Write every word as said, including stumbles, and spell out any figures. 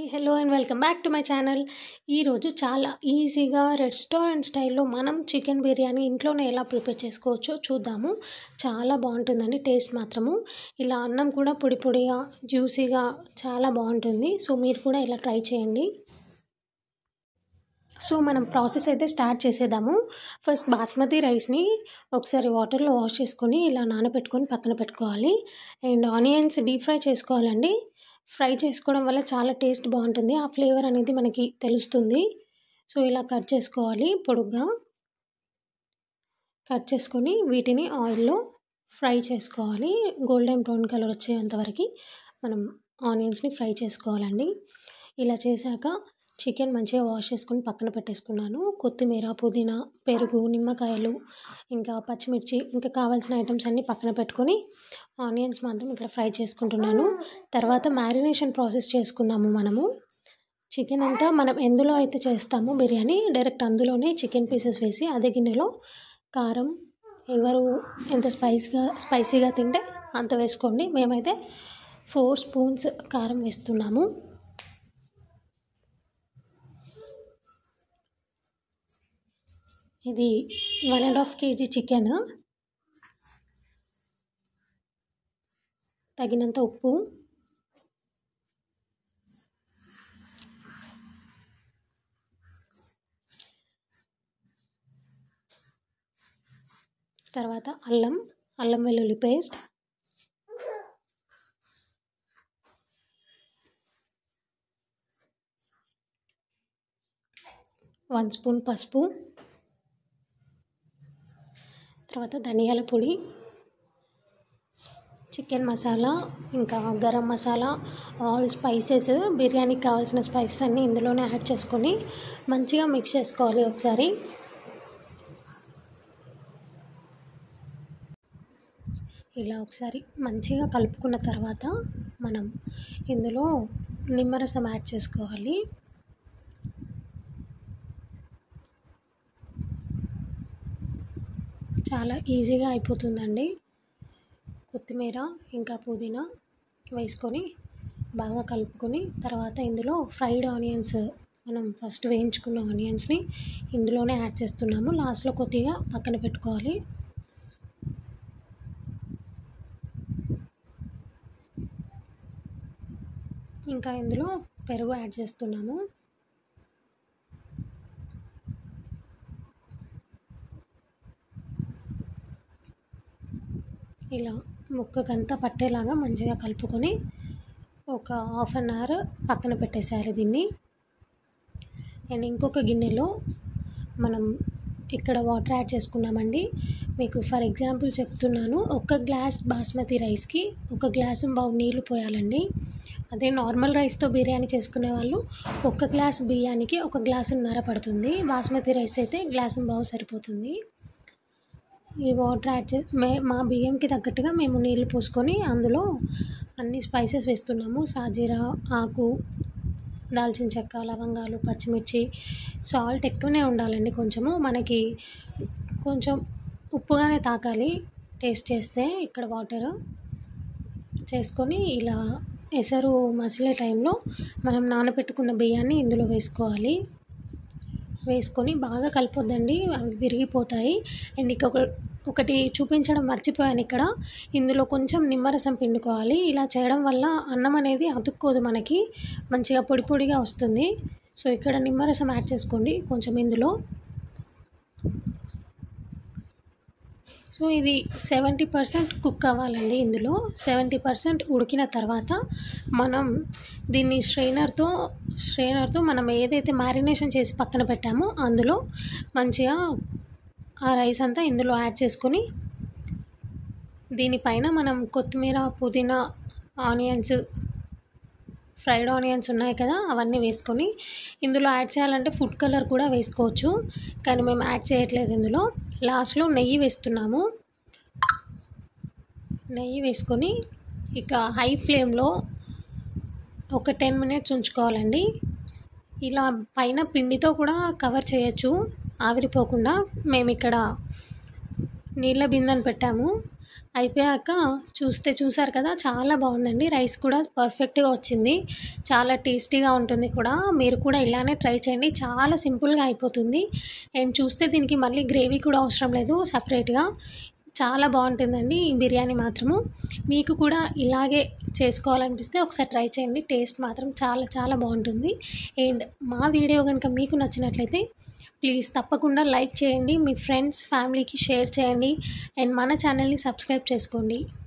Hi hello and welcome back to my channel. ఈరోజు చాలా ఈజీగా రెస్టారెంట్ స్టైల్లో మనం చికెన్ బిర్యానీ ఇంట్లోనే ఎలా ప్రిపేర్ చేసుకోవచ్చో చూద్దాము. చాలా బాగుంటుందండి టేస్ట్ మాత్రము. ఇలా అన్నం కూడా పొడి పొడిగా జ్యూసీగా చాలా బాగుంటుంది. సో మీరు కూడా ఇలా ట్రై చేయండి. సో మనం ప్రాసెస్ అయితే స్టార్ట్ చేసేద్దాము. ఫస్ట్ బాస్మతి రైస్ని ఒకసారి వాటర్లో వాష్ చేసుకొని ఇలా నానబెట్టుకొని పక్కన పెట్టుకోవాలి. అండ్ ఆనియన్స్ డీప్ ఫ్రై చేసుకోవాలండి. ఫ్రై చేసుకోవడం వల్ల చాలా టేస్ట్ బాగుంటుంది, ఆ ఫ్లేవర్ అనేది మనకి తెలుస్తుంది. సో ఇలా కట్ చేసుకోవాలి, పొడుగ్గా కట్ చేసుకొని వీటిని ఆయిల్లో ఫ్రై చేసుకోవాలి. గోల్డెన్ బ్రౌన్ కలర్ వచ్చేంతవరకు మనం ఆనియన్స్ని ఫ్రై చేసుకోవాలండి. ఇలా చేశాక చికెన్ మంచిగా వాష్ చేసుకొని పక్కన పెట్టేసుకున్నాను. కొత్తిమీర, పుదీనా, పెరుగు, నిమ్మకాయలు, ఇంకా పచ్చిమిర్చి, ఇంకా కావాల్సిన ఐటమ్స్ అన్నీ పక్కన పెట్టుకొని ఆనియన్స్ మాత్రం ఇక్కడ ఫ్రై చేసుకుంటున్నాను. తర్వాత మ్యారినేషన్ ప్రాసెస్ చేసుకుందాము. మనము చికెన్ అంతా మనం ఎందులో అయితే చేస్తామో బిర్యానీ డైరెక్ట్ అందులోనే చికెన్ పీసెస్ వేసి అదే గిన్నెలో కారం ఎవరు ఎంత స్పైస్గా స్పైసీగా తింటే అంత వేసుకోండి. మేమైతే ఫోర్ స్పూన్స్ కారం వేస్తున్నాము. ఇది one and half KG chicken. తగినంత ఉప్పు, తర్వాత అల్లం అల్లం వెల్లుల్లి పేస్ట్, వన్ స్పూన్ పసుపు, తర్వాత ధనియాల పొడి, చికెన్ మసాలా, ఇంకా గరం మసాలా, ఆల్ స్పైసెస్, బిర్యానీకి కావాల్సిన స్పైసెస్ అన్నీ ఇందులోనే యాడ్ చేసుకొని మంచిగా మిక్స్ చేసుకోవాలి. ఒకసారి ఇలా ఒకసారి మంచిగా కలుపుకున్న తర్వాత మనం ఇందులో నిమ్మరసం యాడ్ చేసుకోవాలి. చాలా ఈజీగా అయిపోతుందండి. కొత్తిమీర ఇంకా పుదీనా వేసుకొని బాగా కలుపుకొని తర్వాత ఇందులో ఫ్రైడ్ ఆనియన్స్, మనం ఫస్ట్ వేయించుకున్న ఆనియన్స్ని ఇందులోనే యాడ్ చేస్తున్నాము. లాస్ట్లో కొద్దిగా పక్కన పెట్టుకోవాలి. ఇంకా ఇందులో పెరుగు యాడ్ చేస్తున్నాము. ఇలా ముక్కకంతా పట్టేలాగా మంచిగా కలుపుకొని ఒక హాఫ్ అన్ అవర్ పక్కన పెట్టేసేయాలి దీన్ని. అండ్ ఇంకొక గిన్నెలో మనం ఇక్కడ వాటర్ యాడ్ చేసుకున్నామండి. మీకు ఫర్ ఎగ్జాంపుల్ చెప్తున్నాను, ఒక గ్లాస్ బాస్మతి రైస్కి ఒక గ్లాసు బావు నీళ్లు పోయాలండి. అదే నార్మల్ రైస్తో బిర్యానీ చేసుకునే వాళ్ళు ఒక గ్లాస్ బియ్యానికి ఒక గ్లాసున్నర పడుతుంది. బాస్మతి రైస్ అయితే గ్లాసు బావు సరిపోతుంది. ఈ వాటర్ యాడ్ చే మే మా బియ్యంకి తగ్గట్టుగా మేము నీళ్ళు పోసుకొని అందులో అన్ని స్పైసెస్ వేస్తున్నాము. సాజీరా ఆకు, దాల్చిన చెక్క, లవంగాలు, పచ్చిమిర్చి. సాల్ట్ ఎక్కువనే ఉండాలండి. కొంచెము మనకి కొంచెం ఉప్పుగానే తాకాలి టేస్ట్ చేస్తే. ఇక్కడ వాటర్ చేసుకొని ఇలా ఎసరు మసిలే టైంలో మనం నానబెట్టుకున్న బియ్యాన్ని ఇందులో వేసుకోవాలి. వేసుకొని బాగా కలిపొద్దండి, అవి విరిగిపోతాయి. అండ్ ఇంకొక ఒకటి చూపించడం మర్చిపోయాను, ఇక్కడ ఇందులో కొంచెం నిమ్మరసం పిండుకోవాలి. ఇలా చేయడం వల్ల అన్నం అనేది అతుక్కోదు, మనకి మంచిగా పొడి పొడిగా వస్తుంది. సో ఇక్కడ నిమ్మరసం యాడ్ చేసుకోండి కొంచెం ఇందులో. సో ఇది సెవెంటీ పర్సెంట్ కుక్ అవ్వాలండి. ఇందులో సెవెంటీ పర్సెంట్ ఉడికిన తర్వాత మనం దీన్ని స్ట్రెయినర్తో స్ట్రెయినర్తో మనం ఏదైతే మ్యారినేషన్ చేసి పక్కన పెట్టామో అందులో మంచిగా ఆ రైస్ అంతా ఇందులో యాడ్ చేసుకొని దీనిపైన మనం కొత్తిమీర, పుదీనా, ఆనియన్స్, ఫ్రైడ్ ఆనియన్స్ ఉన్నాయి కదా అవన్నీ వేసుకొని ఇందులో యాడ్ చేయాలంటే ఫుడ్ కలర్ కూడా వేసుకోవచ్చు, కానీ మేము యాడ్ చేయట్లేదు. ఇందులో లాస్ట్లో నెయ్యి వేస్తున్నాము. నెయ్యి వేసుకొని ఇక హై ఫ్లేమ్లో ఒక టెన్ మినిట్స్ ఉంచుకోవాలండి. ఇలా పైన పిండితో కూడా కవర్ చేయొచ్చు ఆవిరిపోకుండా. మేము ఇక్కడ నీళ్ళ బిందెను పెట్టాము. అయిపోయాక చూస్తే చూసారు కదా, చాలా బాగుందండి. రైస్ కూడా పర్ఫెక్ట్గా వచ్చింది, చాలా టేస్టీగా ఉంటుంది కూడా. మీరు కూడా ఇలానే ట్రై చేయండి, చాలా సింపుల్గా అయిపోతుంది. అండ్ చూస్తే దీనికి మళ్ళీ గ్రేవీ కూడా అవసరం లేదు సపరేట్గా. చాలా బాగుంటుందండి ఈ బిర్యానీ మాత్రము. మీకు కూడా ఇలాగే చేసుకోవాలనిపిస్తే ఒకసారి ట్రై చేయండి, టేస్ట్ మాత్రం చాలా చాలా బాగుంటుంది. అండ్ మా వీడియో కనుక మీకు నచ్చినట్లయితే ప్లీజ్ తప్పకుండా లైక్ చేయండి, మీ ఫ్రెండ్స్ ఫ్యామిలీకి షేర్ చేయండి, అండ్ మన ఛానల్ని సబ్స్క్రైబ్ చేసుకోండి.